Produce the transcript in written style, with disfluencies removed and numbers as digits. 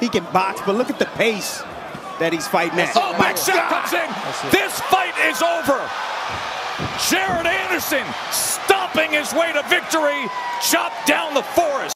He can box, but look at the pace that he's fighting at. Oh, Big Show comes in. This fight is over. Jared Anderson stomping his way to victory, chopped down the Forest.